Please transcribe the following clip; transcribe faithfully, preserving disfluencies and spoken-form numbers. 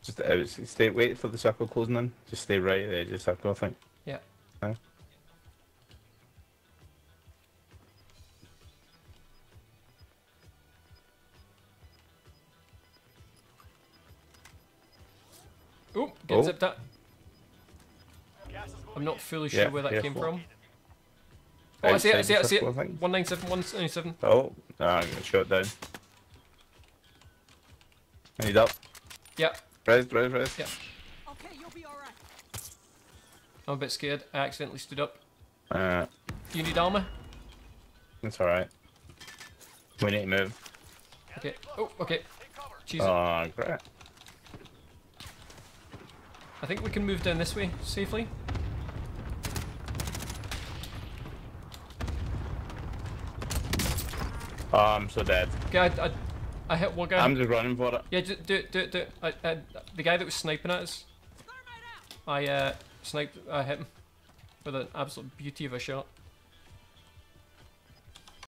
Just uh, stay. Wait for the circle closing in. Just stay right at the edge of the circle, I think. Yeah. Huh? Oh, get Oh. zipped at. I'm not fully sure Yeah, where that came careful. from. Oh, I see it, I see it, I see it. Outside the circle, I think. one ninety-seven, one ninety-seven. Oh, ah, I got shot down. I need up. Yeah, Res, res, res. yeah. Okay, you'll be alright. I'm a bit scared. I accidentally stood up. Uh, Do you need armor? it's alright. We need to move. Okay. Oh, okay. Cheese it. Oh, great. I think we can move down this way safely. Oh, I'm so dead. Okay, I, I, I hit one guy. I'm just running for it. Yeah, do, do it, do it, do it. I, I, the guy that was sniping at us, I uh, sniped, I hit him with an absolute beauty of a shot.